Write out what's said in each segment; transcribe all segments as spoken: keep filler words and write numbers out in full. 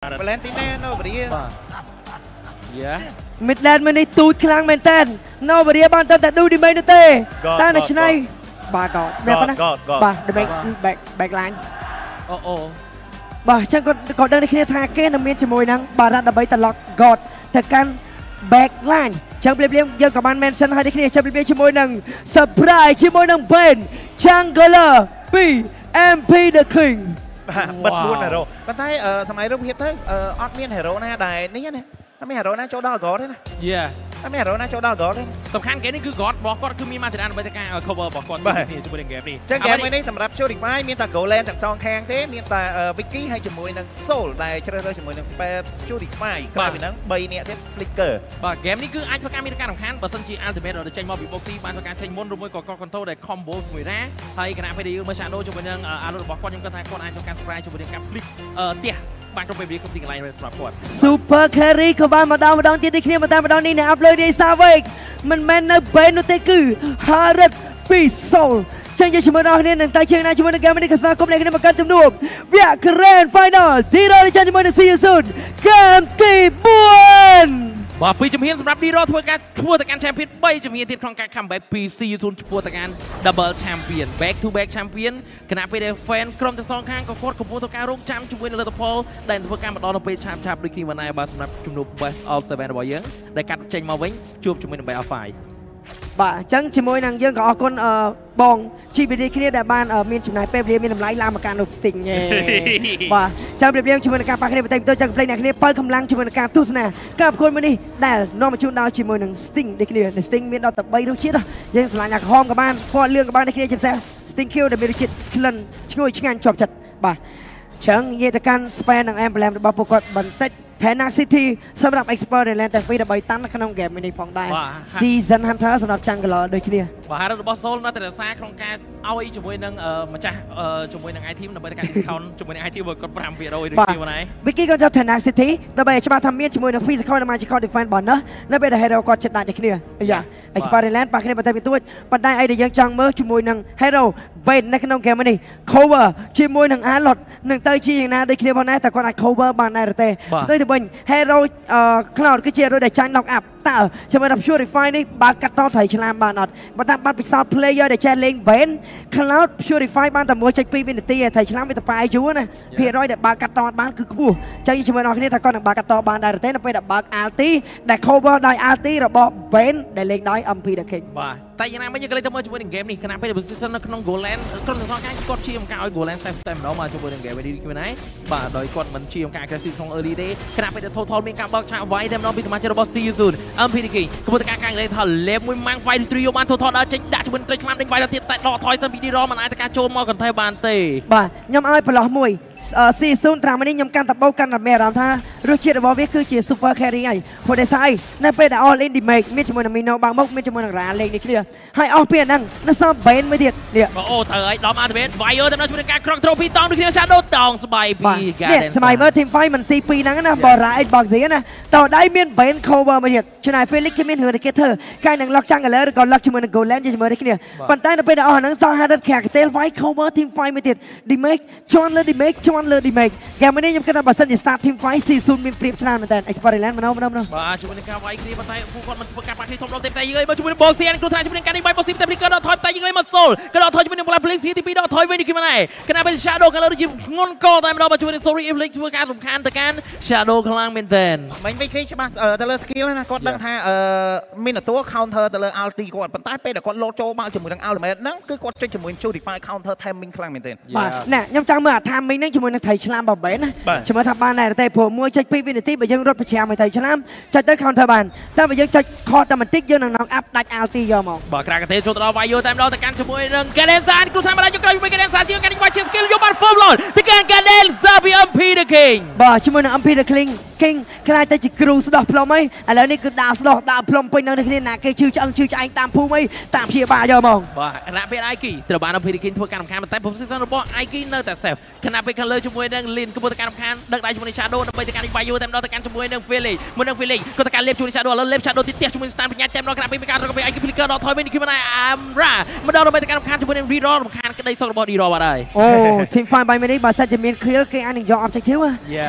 บาลานติน่าโนบรีเยอะมิดแลนด์มันในตูดครั้งเหมือนกันโนบรีบ้านตั้งแต่ดูดีไหมนะเต้ตั้งแต่ชนะบาร์ก่อนแบบนั้นบาร์เดอะแบ็กแบ็กแบ็กไลน์โอ้โอ้บาร์ฉันก็ก่อนเดินในคดีทางเกนมีจมูกนังบาร์ดับเบิลตลอดกอดแต่การแบ็กไลน์จังเปลี่ยนเปลี่ยนเยอะกับมันแมนสันให้ในคดีจังเปลี่ยนเปลี่ยนจมูกนังเซอร์ไพรส์จมูกนังเป็นจังเกลอร์ปีเอ็มพีเดอะคิงบัดบุญเหรอปันท้ายสมัยรุ่งเฮียเธอออดเมียนเหรอนะได้นี่นะไม่เหรอนะโจดอกอดเลยนะเย่ไม่เหรอนะโจดอกอดเลยสำคัญเกมนี้คือกอดบอกกอดคือมีมาตรฐานบรรยากาศ cover บอกกอดนี่จะเป็นเกมนี้จังเกมนี้สำหรับโชว์ดิฟายมีแต่โกเลนจากซองแข่งเท่มีแต่วิกกี้ให้จมูกนังโซ่ได้เชื่อเลยจมูกนังสเปซโชว์ดิฟายกลายเป็นนังใบเนี่ยเท่ฟลิกเกอร์บอกเกมนี้คือไอ้ประการมีการสำคัญบอสซันจีอัลติเมทเราจะใช้มอบิบ็อกซี่บางประการใช้มอนรวมไปกับกอดคอนโทรลได้คอมโบเหมือนนะไทยขณะไปดีเมื่อชาโดจมูกนังอารมณ์บอกกอดยังกระทายกอดไอ้ต้องการสปรายจมูกนังกับฟลิกเตี้ยบางตรงไปบีกับสิ่งอะไรเลยสำหรับกอดซูเปอร์แครีเข้าบ้านมาดาวมาดาวที่ได้เคลียร์มาดาวมาดาวนี่เนี่ยอัพเลยในซาเวกมันแมนในเบนโนเตกือฮาร์ดปีโซลช่างยังชิมเราเนี่ยหนึ่งใจเชียงนายชิมในเกมนี้กับสมาคมเล็กในประกันจำนวนเวียกเรนไฟนอลที่เราได้จัดชิมในซีซั่นเกมตีบวนว่าปีจำเพียนสำหรับดีรอทัวร์การทัวร์ตะการแชมเปี้ยนใบจำเพียนติดครองการคัมแบ็กปีซีซั่นทัวร์ตะการดับเบิลแชมเปี้ยนแบ็กทูแบ็กแชมเปี้ยนขณะไปเดฟแฟนกรมจะสองข้างก็โคตรขบวนตัวการร่วมจำจุดเวนเลอร์พอลได้ทัวร์การมาดอนไปชามชาบริกีวันนายบาสำหรับจุดนุบเวสออลเซเว่นบอยยังได้กัดเจงมาเว้นจูบจุดเวนไปอัลไฟบ่าจังชิมวยนางยังก็ออกคนบองชีวิตที่นี่แต่บ้านมีจุดไหนเป๊ะเรียมีน้ำลายลามการหลบสติงไงบ่าจังเปรียบชิมวยการปากคดีไปเต็มตัวจังเพลงในคดีเปิดกำลังชิมวยการทุสนากับคนมันนี่แต่นอกมาชุนดาวชิมวยนางสติงในคดีในสติงมีดาวตะใบรูชิดยังสลายอยากหอมกับบ้านพอเรื่องกับบ้านในคดีจิบแซ่สติงคิวเดมิริชิตคลันช่วยช่วยงานจบจัดบ่าจังเยตการสเปนนางแอมแปลมบาปกดบันเตแทนนักซิตี้สำหรับเอ็กซ์เพรสในแลนด์แต่ปีดับใบตั้งขนมแกมไม่ได้พองได้ซีซันฮันเตอร์สำหรับจังกลอโดยที่นี่ว่าฮาร์ดบอสโซลน่าจะสร้างโครงการเอาไอ้จมูกนังเอ่อมาจากเอ่อจมูกนังไอทีมในบริการที่เขาจมูกนังไอทีมเวิร์กก็พรำเปียโรยโดยที่วันไหนวิกกี้ก็จะแทนนักซิตี้แต่ใบจะมาทำเมียนจมูกนังฟิสิกอลในมาจิคอลดิฟเฟนบอลเนอะนั่นเป็นให้เราก็จัดได้ในที่นี่อย่าเอ็กซ์เพรสในแลนด์ปากในประเทศเป็นตัวปัจจัยไอเดียยังจังเมื่อจมูกนังให้เราเป็นในขนมแกมไม่ได้ cover จมูกนังอาร์ลอดหนึ่งเตยจีอย่างนั้นโดยที่นี่พอไหนแต่คนอาจ cover บางในประเทศโดยที่เป็นให้เราคลาวด์ก็เจอโดยได้จังน็อกอัพแต่จะมาทำช่วยรีไฟนี่บากัตต่อไทยชลามบานอดมาทำบัตรพิซซ่าเพลย์เยอร์ได้แจเลงเบนคลาวด์ช่วยรีไฟบ้านแต่มวยใจปีวินตีไทยชลามไม่ตะปายจูนะเพียร้อยแต่บากัตต่อบ้านคือคู่ใจยิ่งชมนอกนี่ถ้าก้อนบากัตต่อบานได้แต่นั่นเป็นบาอัลตี้แต่โคเวอร์ได้อัลตี้เราบอกเบนได้เลงได้อัมพีเดคิงแต่ยังไงไม่ยังเลยจะมาช่วยในเกมนี้ขณะไปในซีซั่นน้องโกลแลนด์ก็ถึงสองครั้งกดชีมการเอาโกลแลนด์เซฟเต็มเรามาช่วยในเกมไปดีขึ้นไหมบ่าโดยกดมันชีมการกระซิบของเออร์ลีเดย์ขณะไปในทอทอลมีการบอกชาวไว้เต็มเราพิจารณาจะบอกซีซั่นอัมพีเดคิงกระบวนการการเลยถอดเล็บมวยมังไฟตรีโยมันทอทอลได้จะด่าช่วยในชมันในไฟเราเทียบแต่รอถอยสปีดีรอมันอาจจะการโจมมอกันไทยบานเต้บ่ายำเอาไปหล่อมวยซีซั่นตรามันนี่ยำการตับเบ้ากันแบบแม่รำท่ารู้เชื่อบอกว่าคือเชียร์ซูเปอร์แครีไอโคเดซ่านั่นเป็นออลอินดิเมกไม่จำนวนมีโนบางมุกไม่จำนวนร้านเล็กนี่เคลียร์ให้ออกเปลี่ยนนั่งนั่นซ้ำเบนไม่เดียดเนี่ยโอ้เตยล้อมอาร์เบนไวเออร์ทำหน้าที่ในการครองโทรพีตองดูที่ชาโดตองสบายปีเนี่ยสมัยเมื่อทีมไฟมันสี่ปีนั้นนะบอร้ายบอกเสียนะต่อได้เมียนเบนโคเวอร์มาเดียดชนะเฟลิกซ์เมียนเฮอร์เดเกเตอร์การนั่งล็อกจังกันแล้วก่อนล็อกจำนวนโกลแลนด์จำนวนได้เคลียร์ปัจจัยนั่นเป็นออนั่งซ้ำฮาร์ดแขกเตลไฟโคเวอร์ทีมไฟไม่เดียดดิเมกชอนเลยดิเมกชอนเลยดิเมกแกไม่ได้ยังกันบัสซันดิสตาร์ทีมไฟซีซูนมีเปรียบชนะเหมือนกันเอ็กซ์เพรสแลนด์มันเอามันเอามันเอามาช่วยในการไว้คลีปัจจัยผู้คนมันประกาศปากที่ทมเราเต็มใจยังไงมาช่วยในบอกเสียงกลุ่มทางช่วยในการได้ใบบอกสิบแต่พลิกกระโดดถอยแต่ยังไงมาโซลกระโดดถอยช่วยในบอลเพลิงสีที่ปีดอถอยไว้นี่ขึ้นมาไหนขณะเป็นชาโดกันแล้วยิงงอนกอแต่เรามาช่วยในโซลี่เอฟลิกช่วยการสำคัญแต่การชาโดกำลังเป็นเต้นไม่ไม่คิดใช่ไหมเออแต่เลสกิลนะก็ตั้งท่าเออมีแต่ตัวคาวเทอร์แต่เลอัลตีก่อนปัจจัยเป็นแต่ก่อนโลโจมาจมูกดังอัลเลยนั่นคือก่อนจะจมูกชูดิฟายคาวเทอร์ไทมิ่งกำลังเป็นเต้นเนี่ยยังจังเมื่อทำไม่นั่งจมูกนักไทยชลามแบบเบนนะชมาทำบ้านไหนแต่ผมมวยจะปีวินตี้ไปยังรถประชาไม่ไทยชลามจะได้คาวเทอร์บานถ้าไปยังจะคอแต่มันติ๊กยังน้องอัพดักอัลตียอมมองบอกกระเทยชุดเราไวโยแต่เราแต่การจมูกเรื่องกระเด็นซานกูทำอะไรอยู่กันอยู่ไปกระเด็นซานที่กันอยู่ไปเชสกิลอยู่บ้านฟอร์มหลอดที่การกระเด็นซาบิอัมพีเดอะคิงบ่จมูกอัมพีเดอะคิงคิงขณะแต่จะกรูสดอพลอมไหมแล้วนี่คือดาวสดอดาวพลอมไปนั่งในที่นี่นะแกชื่อจังชื่อใจตามผู้ไหมตามเชียร์บาเยอะมองบ่ขณะเป็นไอกี้ตระบานอัมพีเดอะคิงทั่วการทำงานแต่ผมซีซั่นบอกไอกี้เนอร์แต่เซฟขณะเป็นคันเลยจมูกเรื่องลินกระบวนการทำงานดักได้จมูกในชาโดนไปแต่การไวโยแต่เราแต่การจมูกเรื่องเฟลี่มันเรื่องเฟลี่ก็แต่การเล็บจมูกในชาโดแล้วเล็บชาโดติดเตี้ยจมูกในสตาร์ปัญญาเต็มเราขณะเป็นการเราก็ไปไอกี้พลิกเกอร์เราถอยไปนี่ขึ้นมาในอัมรามันเราไปแต่การทำงานจมูกในรีรอทำงานก็ได้ส่งบอลดีรอมาได้โอ้ทีมไฟไปไม่ได้บาสจะมีเคลียร์เกมอันหนึ่งยอมออบเจกติวอ่ะบ่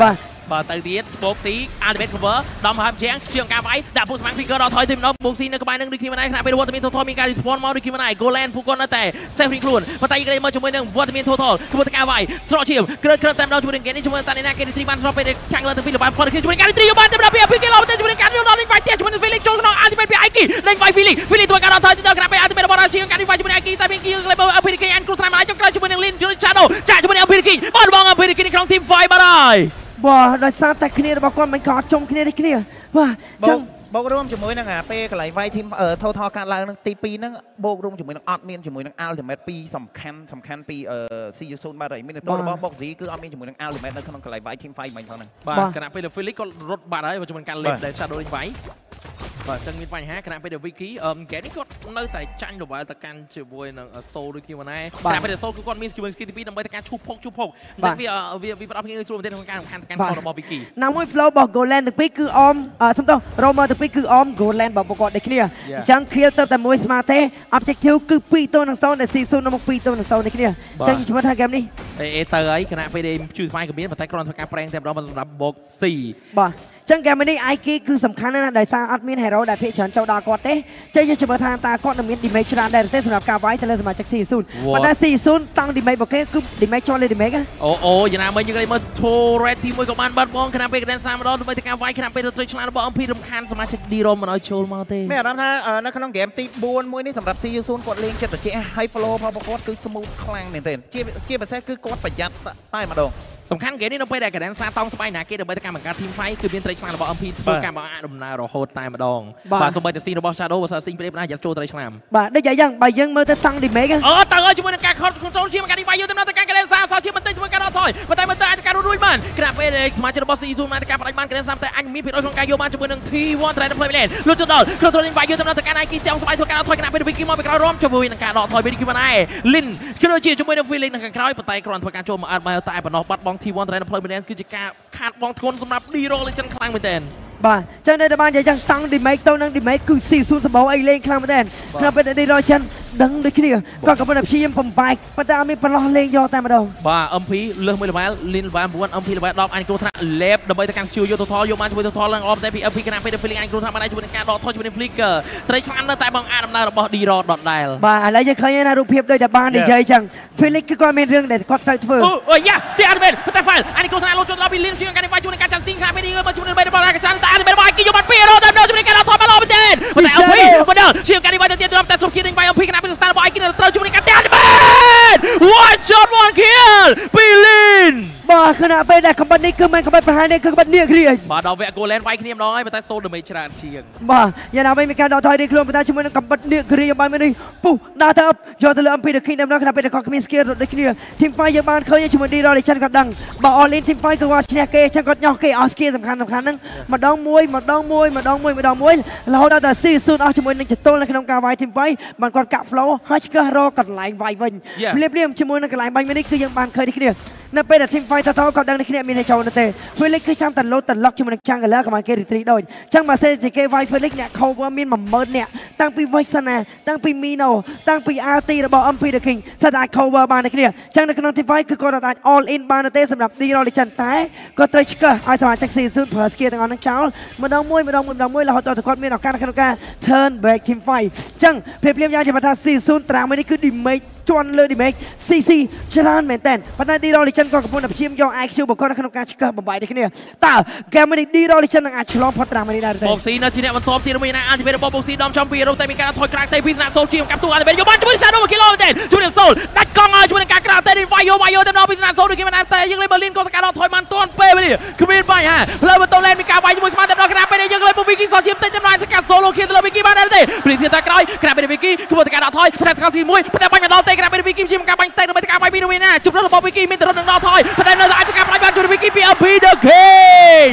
បាទទៅទៀតបូកស៊ីអាលីមេត cover ដំហាប់ជាងជាងការវាយដាក់ពុកស្មាំង figure ដល់ថយទៅម្ដងបូកស៊ីនៅក្បែរនឹងដូចគ្នាមិនដែរខណៈពេលវត្តមាន total មានការ respawn មកដូចគ្នាមិនដែរ Golan ពួកគាត់នៅតែ safe ខ្លួនប៉ុន្តែគេមកជាមួយនឹងវត្តមាន total គឺទៅការវាយស្រកឈាមក្រើតក្រើតតែម្ដងជាមួយនឹង game នេះជាមួយតានីណាគេទីបានស្រកពេលខាងលើទៅពីលបាយគាត់ជាមួយនឹងការទីបានតែម្ដងពីពីគេឡោទៅជាមួយនឹងការយកដល់លេងវាយទៀតជាមួយនឹង Felix ចូលក្នុង ultimate ពី Aiki លេងវាយ Felix Felix ធ្វើការដល់ថយទៅដល់ខណៈពេល ultimate របស់ Rashi ការវាយជាមួយនឹង Aiki តែមានគីលេប Apiriki អានគ្រូស្រាមហើយចុងក្រោយជាមួយនឹង Lin Shadow ចាក់ជាមួយនឹង Apiriki បាត់បង Apiriki ក្នុង team five បាទហើយបាទដោយសារតែគ្នារបស់គាត់មិនក៏អត់ជុំគ្នានេះគ្នាបាទចឹងបូករួមជាមួយនឹងអាពេលកន្លែងវាយ team total កាត់ឡើងនឹងទីtwoហ្នឹងបូករួមជាមួយនឹងអត់មានជាមួយនឹង ultimate ពីរសំខាន់សំខាន់ពី C U zone បាទហើយមានទៅរបស់ Boxy គឺអត់មានជាមួយនឹង ultimate នៅក្នុងកន្លែងវាយ team five មិញផងហ្នឹងបាទគណៈពេល Felix ក៏រត់បាត់ហើយជាមួយនឹងការលេបដែល Shadow លេងវាយបាទចឹងមានបញ្ហាគណៈពេល Vicky អឺហ្គេមនេះគាត់នៅតែចាញ់ level ទៅកាន់ជាមួយនឹង Soul ដូចគ្នាណាគណៈពេល Soul គឺគាត់មាន skill skill ទីtwoដើម្បីទៅការឈូសភុកឈូសភុកអញ្ចឹងវាវាវាប្រដាប់គ្នាស្រួលមែនទេក្នុងការសំខាន់កាន់ខរបស់ Vicky ណាមួយ flow របស់ Golan ទាំងពីរគឺអមសំដៅ Romer ទាំងពីរគឺអម Golan របស់ពួកគាត់ដូចគ្នាអញ្ចឹង kill ទៅតែមួយស្មើទេ objective គឺtwoទៅនឹងzone ដែល C zone នៅមុខtwoទៅនឹងzoneដូចគ្នាអញ្ចឹងជំនឿថាហ្គេមនេះអេអេទៅហើយគណៈពេលជួយស្វែងក៏មានប៉ុន្តែគ្រាន់តែធ្វើការប្រេងតែម្ដងសម្រាប់ Boxy បាទចឹងហ្គេមនេះ Aiki គឺសំខាន់ណាស់ដោយសារអត់មាន hero ដែលភាគច្រើនចូលដល់គាត់ទេចឹងយើងជំនឿថាតើគាត់នឹងមាន damage ច្រើនដែរទេសម្រាប់ការវាយទៅលើសមាជិក C zone ប៉ុន្តែ C zone តាំង damage របស់គេគឺ damage ជាប់លើ damage អូអូយ៉ាងណាមិញយើងលេងមើល turret ទីoneក៏បានបាត់បងគណៈពេល Grand Sam ម្ដងដើម្បីទៅការវាយគណៈពេលទៅជួយឆ្លាតរបស់ អំភីរំខានសមាជិក D-Rom មិនឲ្យចូលមកទេមានអារម្មណ៍ថានៅក្នុង game ទីfourមួយនេះសម្រាប់ C U zone គាត់លេងចិត្តត្រជាក់ហើយ flow របស់គាត់គឺ smooth ខ្លាំងមែនទែនជាជាពិសេសគឺគាត់ប្រយ័ត្នតែម្ដងសំខាន់គេនេះនៅពេលដែល Grand Sam តង់ស្បៃណាគេដើម្បីទៅការបង្កើត team fight គឺមានត្រីឆ្លាមរបស់ អំភីធ្វើការបង្អាក់ដំណើររហូតតែម្ដងបាទសូម្បីតែស៊ីនរបស់ Shadow បើសិនស៊ីនព្រេបណាយកចូលត្រីឆ្លាមបាទដូចយ៉ាងបើយើងមើលទៅតាំង damage អូតាំងហើយជាមួយនឹងការ control ជាការនេះវាយយកទៅដល់ការ Grand Sam សោះជាបន្តិចជាមួយការដល់ថយប៉ុន្តែមើលទៅអាចការរួចបានគណៈពេលសមាជិករបស់ C zone បានការបដិបាន Grand Sam តែអញមានភាពក្នុងការយកបានជាមួយនឹង T one Trainer Play Lane លុតទៅដល់ control វាយយកទៅដល់ការ Nike ទាំងស្បៃធ្វើការដល់ថយគណៈពេល Vicky មកពីក្រោយរំជាមួយនឹងការដកថយ Vicky បានដែរ Lin គឺជាជាមួយនឹង Feeling នៅខាងក្រោយប៉ុន្តែគ្រាន់ធ្វើការចូលមកអត់មកតែប៉ុណ្ណោះបាត់បង់ T one Trainer Play Lane គឺជាការខាតបង់ធ្ងន់សម្រាប់ D-Rom លេងចិនខ្លាំងមែនទែនបាទចឹងនៅតែបាននិយាយចឹងតាំង damage ទៅនឹង damage គឺ C zone សម្បោអីលេងខ្លាំងមែនទែនក្នុងពេល D-Rom ចិនដឹងដូចគ្នាក៏កំពុងតែព្យាយាមបំបែកប៉ុន្តែអត់មានប្រឡោះលេងយកតែម្ដងបាទ M P លើសមួយ level Lin level nine M P level ten អញគ្រូថ្នាក់ lab ដើម្បីទៅកាន់ជួយយក total យកបានជាមួយ total ឡើងអមតែពី M P គណៈពេល feeling អញគ្រូថ្នាក់បានជាមួយនឹងការដកថយជាមួយនឹង flicker ត្រីឆ្លាមនៅតែបងអាដំណើររបស់ D-Rom ដដែលបាទឥឡូវយើងឃើញណារូបភាពដូចតែបាននិយាយចឹង feeling គឺគាត់មានរឿងដែលគាត់ត្រូវធ្វើអូយ៉ាទីអត់មែនតែ file អញគ្រូថ្នាក់លោចូលដល់ពី Lin ជួយការនេះវាយជាមួយនឹងការចាំស៊ីងគណៈពេលនេះមកជាមួយនឹង របស់ការចាំតែអត់មែនបាយគេយកបានពី Hero តែដល់ជាមួយនឹងការដកថយមកឡោមែនទេប៉ុន្តែ M P មកដល់ជួយការនេះវាយទៅទៀតតែសុំគៀនវាយ M P គណៈពេល start របស់អញគេត្រូវជាមួយនឹងការតែអត់មែន one shot one kill ពី Lin បាទខណៈពេលដែលកំបិតនេះគឺមិនកំបិតប្រហែលនេះគឺកំបិតនេះគ្រាបាទដល់វគ្គ Golan វាយគ្នាម្ដងហើយប៉ុន្តែ Soul damage ច្រើនជាងបាទយ៉ាងណាវិញមានការដកថយនេះខ្លួនប៉ុន្តែជាមួយនឹងកំបិតនេះគ្រាបានមួយនេះពុះដើរទៅយកទៅលើ M P ដល់ Kingdom ដល់ខណៈពេលដែលគាត់គ្មាន skill រត់ដូចគ្នា Team five យើងបានឃើញជាមួយ D-Rom លេងចិនគាត់ដឹងបើ all in Team five គឺគាត់ឈ្នះគេអញ្ចឹងគាត់ញោះគេអស់ skill សំខាន់សំខាន់ហ្នឹងម្ដងមួយម្ដងមួយម្ដងមួយម្ដងមួយរហូតដល់តែ C zone អស់ជាមួយនឹងចតុលនៅក្នុងការវាយ Team five បានគាត់កាក់ flow ហើយឆ្កឹះរកកន្លែងវាយវិញភ្លាមភ្លាមជាមួយនឹងកន្លែងបាញ់មួយនេះគឺយើងបានឃើញនេះគ្នានៅពេលដែល Team fight តោគាត់ដឹងនេះគ្នាមានឲ្យចូលទេ Felix គឺចាំតែលោតតែ lock ជាមួយនឹង Jungler ក៏មកគេ retreat ដូចអញ្ចឹងបើសិនជាគេវាយ Felix អ្នក cover មានone thousandនាក់តាំងពី Vexana តាំងពី Mino តាំងពី R T របស់ M P The King សិតអាច cover បាននេះគ្នាអញ្ចឹងនៅក្នុង Team fight គឺគាត់អាច all in បានទេសម្រាប់ D-Rom លេងចិនតែគាត់ត្រូវឆ្កឹះឲ្យសមាជិក C zone ប្រើ skill ទាំងអស់នឹងចោលម្ដងមួយម្ដងមួយម្ដងមួយរហូតដល់គាត់មានឱកាសក្នុងការ turn back Team fight អញ្ចឹងភ្លាមៗយ៉ាងជាថា C zone ត្រាំមួយនេះគឺ damage ជន់លើ damage C C ច្រើនមែនតើប៉ុន្តែ D-Rom លេងចិនក៏កំពុងតែព្យាយាមយក I Q របស់គាត់ក្នុងការឆ្កឹះបំបាយនេះគ្នាតើ game នេះ D-Rom លេងចិននឹងអាចឆ្លងផុតត្រាំនេះដែរទេ Boxy នៅជាអ្នកបន្ទាប់ទៀតមួយណា Ultimate របស់ Boxy ដំចំពីរោតែមានការថយក្រៅតែពីស្នាក់ Soul ជាងកាប់ទូ Ultimate យកបានជាមួយ Shadow 1 kilo មែនទេជួយនឹង Soul ដាច់កង់ឲ្យជាមួយនឹងការក្រៅតែវាយយកវាយយកទៅដល់ពីស្នាក់ Soul ដូចគេមិនតែយើងលេង Berlin ក៏ការដកថយបានទាន់ពេលនេះគ្មានបញ្ហាលើបន្ទោលេនមានការវាយជាមួយស្មាតតែដល់គណៈពេលនេះយើងលេង Vicky សោះជាបន្តិចចំណែកសកា Solo គៀនទៅលើ Vicky បានដែរទេព្រីសៀតែក្រោយគណៈពេល Vicky ធ្វើតែការដកថយផ្នែកសកាទីoneផ្នែកបាញ់មកដល់ទេគណៈពេល Vicky ជាការបាញ់ស្ទែកដើម្បីការវាយពីណាជុំរបស់ Vicky មានតែរត់នឹងដល់ថយប៉ុន្តែនៅតែអាចការបាញ់បានជួយ Vicky ពី M P The King បាទ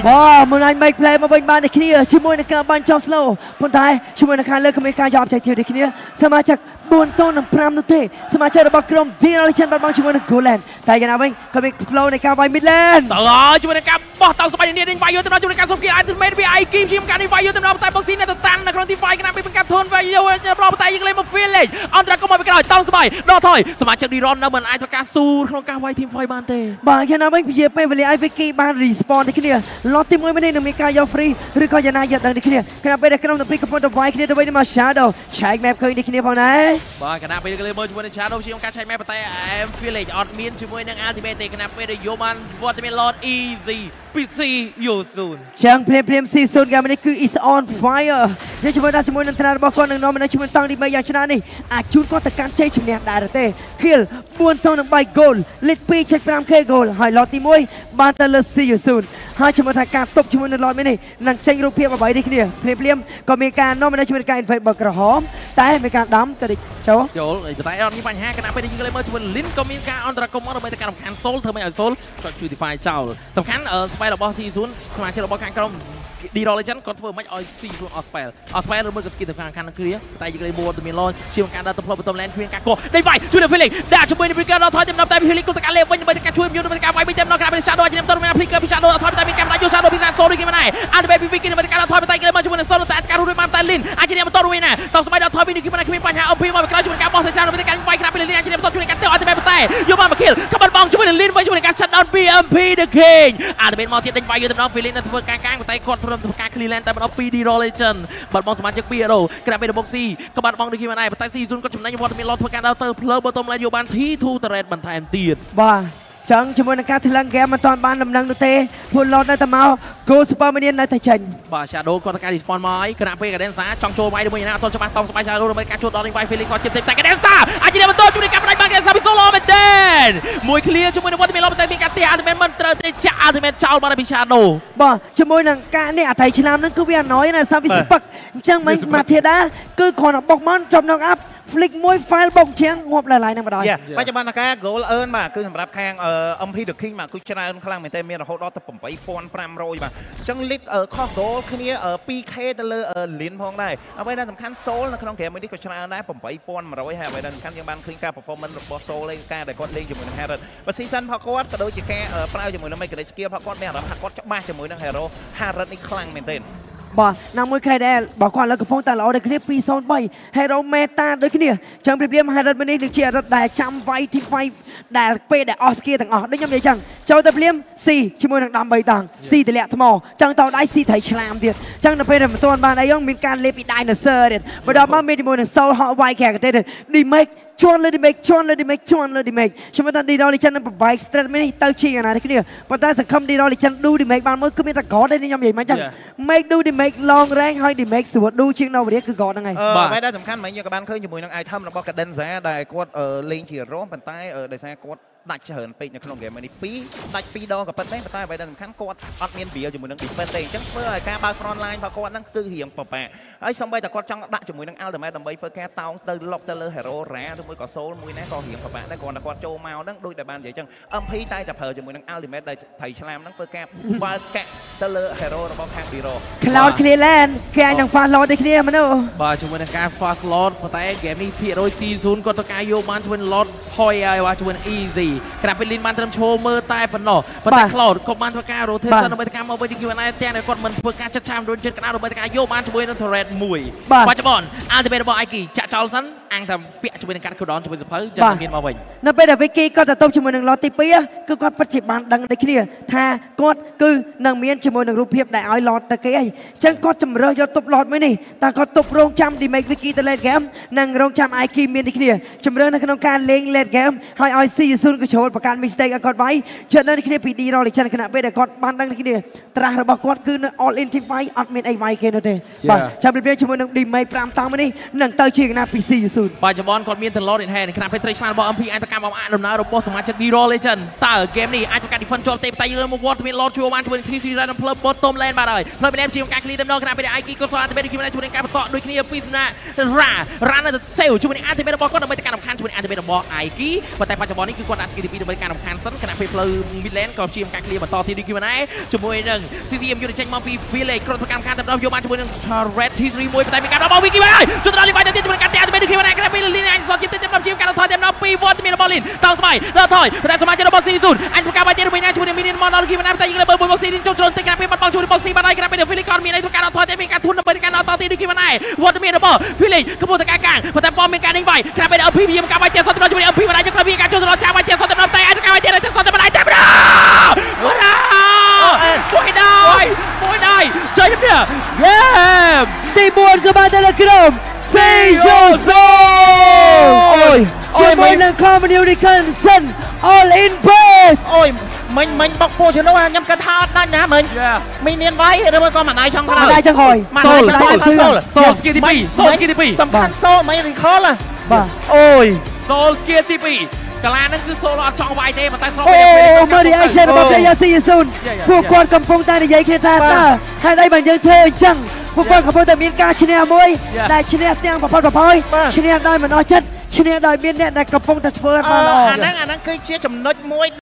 មិនអាច make play មកវិញបានដូចគ្នាជាមួយនឹងការបាញ់ចោល slow ប៉ុន្តែជាមួយនឹងការលើកគ្មានការយក objective ដូចគ្នាសមាជិកbốnតូននិង5នោះទេសមាជិករបស់ក្រុម Demolition បាត់បង់ជាមួយនឹង Golan តែយ៉ាងណាវិញក៏មាន flow នៃការវាយ mid lane តើហើយជាមួយនឹងការបោះតោស្បៃនេះនេះវាយយកទៅជាមួយនឹងការសុំគេអាចទៅមេនវាអៃគីមជាការនេះវាយយកទៅដល់តែបុកស៊ីនៅទៅតាន់នៅក្នុងទីវាយគណៈពីការធន់វាយយកប្រតែយើងលេងមក village អន្តរកម្មមកពីក្រោយតោស្បៃដល់ថយសមាជិក Diron នៅមិនអាចធ្វើការស៊ូក្នុងការវាយ team fight បានទេបាទយ៉ាងណាវិញជាពេលវេលាឲ្យ Vicky បាន respawn ដូចគ្នា lot ទីមួយនេះនឹងមានការយក free ឬក៏យ៉ាងណាយកដឹងដូចគ្នាគណៈពេលដែលក្រុមទាំងពីរកំពុងតែវាយគ្នាទៅវិញមក Shadow ឆែក map ឃើញដូចគ្នាផងដែរបាទគណៈពេលលើមើលជាមួយនឹង Shadow ជាការឆែក map តែ em village អត់មានជាមួយនឹង ultimate ទេគណៈពេលដែលយកបានវត្តមាន Lord easy ពី C Yosun ចឹងភ្លាមភ្លាម C Yosun កាលនេះគឺ is on fire យើងជាមួយដល់ជាមួយនឹងត្រារបស់គាត់នឹងនាំមកជាមួយតង់ឌីមេយ៉ាងច្រើននេះអាចជួនគាត់ទៅកាន់ជ័យជំនះដែរទេ kill bốnតង់និង3 goal lead two check five k goal ហើយ lot ទីoneបានទៅលើ C Yosun ហើយជាមួយថាការទប់ជាមួយនឹង lot នេះនឹងចេញរូបភាពអ្វីនេះគ្នាភ្លាមភ្លាមក៏មានការនាំមកជាមួយនឹងការ invade បើក្រហមតែមានការដាំក៏ដូចចូលចូលតែអត់មានបញ្ហាគណៈពេលយើងលេងមើលជាមួយ Lin ក៏មានការអន្តរកម្មមកដើម្បីទៅការរំខាន Soul ធ្វើមិនឲ្យ Soul គាត់ជួយ defy ចោលសំខាន់ស្បែករបស់ C Yosun សមាជិករបស់ខាងក្រុម Demolition គាត់ធ្វើមិនឲ្យ C Yosun អស់ spell អស់ spell ឬមួយក៏ skill ទៅខាងខាងនឹងគ្រាតែយើងលេង board មាន launch ជាការដើរទៅផ្លូវបន្ត lane គ្មានការកោះដេញវាយជួយនឹង feeling ដាក់ជាមួយនឹង Breaker ដល់ថយទៅដល់តែ feeling គាត់ទៅការលេងវិញដើម្បីការជួយមានទៅការវាយវិញទៅដល់ការ Shadow ជំនាញទៅមាន Flicker ពី Shadow ដល់ថយតែមានការដាក់យក Shadow ពី Soul ដូចគ្នាដែរអត់ទៅ Vicky ដើម្បីការដល់ថយតែគេមកជាមួយនឹង Soul តែការរួចបានតែ Lin អាចជំនាញបន្តរួចណាតោះស្បែកដល់ថយពីនេះគឺមិនគ្មានបញ្ហា O P មកក្រោយជាមួយការបោះទៅ Shadow ទៅការវាយក្រាបពី Lin អាចជំនាញបន្តជួយការទៅអត់ទៅតែយកបានមក kill ក្បត់បងជាមួយនឹង Lin វិញជាមួយនឹងការ shut down ពី M P The King អត់ទៅមកទៀតដេញវាយយកទៅដល់ feeling ទៅធ្វើការកាងតែគាត់ធ្វើការ clear lane តែមិនដល់ពី Demolition បាត់បង់សមាជិកពី Hero ក្រាបពីរបស់ C ក្បត់បងដូចគ្នាដែរតែ C Yosun គាត់ចំណេញវត្តមាន lot ធ្វើការដើរទៅផ្លូវ bottom lane យកបាន T two turret បន្ថែមទៀតបាទចឹងជាមួយនឹងការថ្លឹងហ្គេមមិនតាន់បានដំណឹងនោះទេពួក lot នៅតែមក goal super minion នៅតែចេញបាទ Shadow គាត់ទៅការ respawn មកហើយគណៈពេល Cadenza ចង់ចូលវាយជាមួយណាអត់ទាន់ច្បាស់តង់ស្បែក Shadow ដើម្បីការជួតដល់នឹងវាយ feeling គាត់ជិតតែ Cadenza អាចជាបន្តជួយការផ្ដាច់បាន Cadenza ពី solo មែនទេមួយ clear ជាមួយនឹងវត្តមាន lot តែមានការទី ultimate មិនត្រូវទេចាក់ ultimate ចោលបានពី Shadow បាទជាមួយនឹងការនេះអថៃឆ្នាំហ្នឹងគឺវាអណយណាសាវិស្ពឹកអញ្ចឹងមិនមកធាតាគឺគ្រាន់តែបុកមកចំណង up flick មួយ file បុកជាងងាប់ឡើយហ្នឹងម្ដងបច្ចុប្បន្នការ goal earn បាទគឺសម្រាប់ខាង M P The King បាទគឺច្រើនខ្លាំងមែនទេមានរហូតដល់ទៅeight thousand five hundred បាទអញ្ចឹង lead ខុស goal គ្នា two k ទៅលើ Lin ផងដែរអ្វីដែលសំខាន់ Soul នៅក្នុង game នេះក៏ច្រើនដែរeight thousand one hundred ហើយអ្វីដែលសំខាន់យើងបានឃើញការ performance របស់ Soul ឯការដែលគាត់លេងជាមួយនឹង Harrod បើ season ផងគាត់ក៏ដូចជាការប្រើជាមួយនឹង mechanic skill ផងគាត់មានអារម្មណ៍ថាគាត់ច្បាស់ជាមួយនឹង Hero Harrod នេះខ្លាំងមែនទេបាទណាមួយខែដែរបើគាត់លើកំពុងតែល្អដូចគ្នាtwo oh three ហេរ៉ូមេតាដូចគ្នាចឹងព្រៀបៗ Harrod នេះនឹងជា Harrod ដែលចាំវាយ team fight ដែលពេលដែលអស់ skill ទាំងអស់ដូចខ្ញុំនិយាយចឹងចូលទៅព្រៀប C ជាមួយនឹងដំបីតង់ C ទម្លាក់ថ្មចឹងតោដៃ C ត្រីឆ្លាមទៀតចឹងនៅពេលដែលមិនទាន់បានអីហ្នឹងមានការលេបពី Dinosaur ទៀតបើដល់មកមានជាមួយនឹង Soul Hot White Character ទៀត Demake ជន់លើ Demake ជន់លើ Demake ជន់លើ Demake ខ្ញុំថា Demolition នឹងប្របែក straight នេះទៅជាយ៉ាងណានេះគ្នាប៉ុន្តែសង្ឃឹម Demolition ឌូ Demake បានមួយគឺមានតែ God ទេខ្ញុំនិយាយមិនចឹង make ឌូ Demake long range ហើយ Demake ស្រួលឌូជាង Novaria គឺ God ហ្នឹងហើយបាទហើយដែលសំខាន់មិញយើងក៏បានឃើញជាមួយនឹង item របស់ Cadenza ដែលគាត់លេងជា Hero ប៉ុន្តែដោយសារគាត់ដាច់ច្រើនពេកនៅក្នុង game នេះពីរដាច់ពីរដងក៏ប៉ុន្តែប៉ុន្តែអ្វីដែលសំខាន់គាត់អត់មាន build ជាមួយនឹង defense ទេអញ្ចឹងធ្វើឲ្យការបើក front line របស់គាត់ហ្នឹងគឺរៀងពិបាកហើយសូម្បីតែគាត់ចង់ដាក់ជាមួយនឹង ultimate ដើម្បីធ្វើការតោងទៅ lock ទៅលើ hero rare ឬមួយក៏ soul មួយណាក៏រៀងពិបាកដែរគ្រាន់តែគាត់ចូលមកហ្នឹងដូចដែលបាននិយាយអញ្ចឹង M P តែតែប្រើជាមួយនឹង ultimate ដែលថៃឆ្លាមហ្នឹងធ្វើការបើកកាក់ទៅលើ hero របស់ខាង Hero Cloud Clear Land គេអាចនឹង fast load ដូចគ្នាមនុស្សបាទជាមួយនឹងការ fast load ប៉ុន្តែ game នេះភាគរយ C Yosun គាត់ត្រូវការយកបានជាមួយ load ហុយហើយបាទជាមួយ easy ក្រាបពេល Lin បានត្រឹមឈោមើលតែប៉ុណ្ណោះប៉ុន្តែ Cloud ក៏បានធ្វើការ rotation ដើម្បីការមកវិញ Q and A ទាំងតែគាត់មិនធ្វើការចាត់ឆាមដូចចិត្តកណ្ដាលដើម្បីការយកបានជាមួយនឹង turret មួយបច្ចុប្បន្ន ultimate របស់ Aiki ចាក់ចោលសិនអាំងថាពាក់ជាមួយនឹងកាត់ cooldown ជាមួយសភៅចាំមានមកវិញនៅពេលដែល Vicky គាត់ទៅទប់ជាមួយនឹង lot ទីtwoគឺគាត់ពិតជាបានដឹងដូចគ្នាថាគាត់គឺនឹងមានជាមួយនឹងរូបភាពដែលឲ្យ lot ទៅគេអីអញ្ចឹងគាត់ជំរើសយកទប់ lot មួយនេះតែគាត់ទប់រងចាំ Demake Vicky ទៅ late game និងរងចាំ Aiki មានដូចគ្នាជំរើសនៅក្នុងការលេង late game ហើយឲ្យ C Yosun ក៏ចូលបង្កើត mistake ឲ្យគាត់វាយចិត្តនៅគ្នាពី Demolition ខណៈពេលដែលគាត់បានដឹងដូចគ្នាត្រាស់របស់គាត់គឺនៅ all in team fight អត់មានអីវាយគេនោះទេបាទចាំពីជាមួយនឹង Demake fiveតង់នេះនឹងទៅជាកណាពី C Yosun បច្ចុប្បន្នគាត់មាន Lord in hand ខណៈពេលត្រីឆ្លាតរបស់ M P អាចទៅកម្មអំអានដំណើររបស់សមាជិក Demolition តើ game នេះអាចធ្វើការ defend ជាប់ទេតែយើងមកវត្តមាន Lord ជួយបានជួយ T C រ៉ានផ្លើ bottom lane បាទហើយផ្លើ lane ជាការ clear ដំណើរខណៈពេល Aiki ក៏ស្អាតតែជួយជួយការបន្តដូចគ្នាពីសំណារ៉ារ៉ានៅ save ជួយនឹង ultimate របស់គាត់ដើម្បីទៅការរំខានជួយ ultimate របស់ Aiki ប៉ុន្តែបច្ចុប្បន្ននេះគឺគាត់ដាក់គីទីពីរដើម្បីការរំខានសិនគណៈពេលផ្លូវ Midland ក៏ព្យាយាមការ clear បន្តទីនេះគឺមិនដែរជាមួយនឹង ซี ที เอ็ม យកចេញមកពី Village ក្រុមប្រកាន់ការតាមយកបានជាមួយនឹង Red ที 3 មួយតែមានការរបស់ Wiki ហើយជួយទៅដល់ Levi ទៅទៀតជាមួយការតាក់ទៅពេលនេះគឺមិនដែរគណៈពេល Lin អញសតជាទីតាមជាការថយតាមពី Watt មានរបស់ Lin តោងស្បៃដល់ថយតែសមាជិករបស់ ซี ศูนย์ អញធ្វើការបាច់ទៅវិញណាជាមួយនឹង Minion មកដល់គីមិនដែរតែយើងលើបើរបស់ ซี ចូលជ្រុលទៅគណៈពេលបាត់បង់ជួយរបស់ ซี បានហើយគណៈពេល Village ក៏មានឲ្យធ្វើការថយតែមានការធុនដើម្បីការដល់តទីនេះគីមិនដែរ Watt មានរបស់ Village កំពុងតែការកាំងប៉ុន្តែប៉មមានការដេញវាយគណៈពេល អភី មានការបាច់ទៅសតទៅជាមួយ អភី មិនដែរយកក្រាបមានការចូលទៅដល់ចាបាច់ទៅសតទៅដល់តែអញការបាច់ទៅសតទៅមិនដែរតែម្ដងមួយដែរមួយដែរចុយនេះយេទីbốnក៏បានទៅលើក្រុម ซี ยูโซ អូយជាមួយនឹង Communication All in Base អូយមិញមិញបុកពូជនោះខ្ញុំគិតថាអត់ដាច់ណាមិញមីនៀនវាយឬមួយក៏មិនដែរចង់ក្រោយមិនដែរចង់ក្រោយសូលសូលសូលស្គីទីពីរសូលស្គីទីពីរសំខាន់សូលមិន recall បាទអូយសូលស្គីទីពីរកាឡាហ្នឹងគឺសូលអត់ចង់វាយទេប៉ុន្តែស្របអូមើល reaction របស់ player ซี ยูโซ ពួកគាត់កំពុងតែនិយាយគ្នាថាតើហេតុអីបានយើងធ្វើអញ្ចឹងពួកគាត់កំពុងតែមានការឈ្នះមួយដែលឈ្នះទាំងប្រព័ន្ធប្រព័ន្ធឈ្នះដោយមិនអស់ចិត្តឈ្នះដោយមានអ្នកដែលកំពុងតែធ្វើបានល្អអាហ្នឹងអាហ្នឹងគឺជាចំណុចមួយ